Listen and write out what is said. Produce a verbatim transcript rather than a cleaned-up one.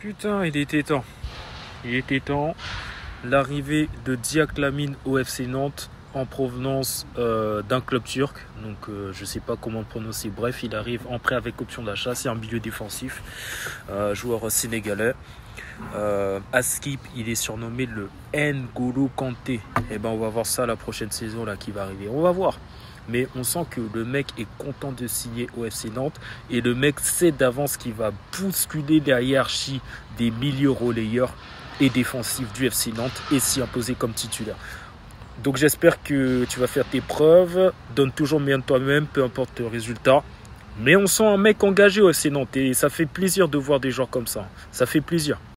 Putain, il était temps. Il était temps. L'arrivée de Diak Lamine au F C Nantes en provenance euh, d'un club turc. Donc euh, je ne sais pas comment le prononcer. Bref, il arrive en prêt avec option d'achat. C'est un milieu défensif. Euh, joueur sénégalais. Euh, Askip, il est surnommé le N'Golo Kanté. Et ben on va voir ça la prochaine saison là qui va arriver. On va voir. Mais on sent que le mec est content de signer au F C Nantes et le mec sait d'avance qu'il va bousculer la hiérarchie des milieux relayeurs et défensifs du F C Nantes et s'y imposer comme titulaire. Donc j'espère que tu vas faire tes preuves, donne toujours bien de toi-même, peu importe le résultat. Mais on sent un mec engagé au F C Nantes et ça fait plaisir de voir des joueurs comme ça. Ça fait plaisir.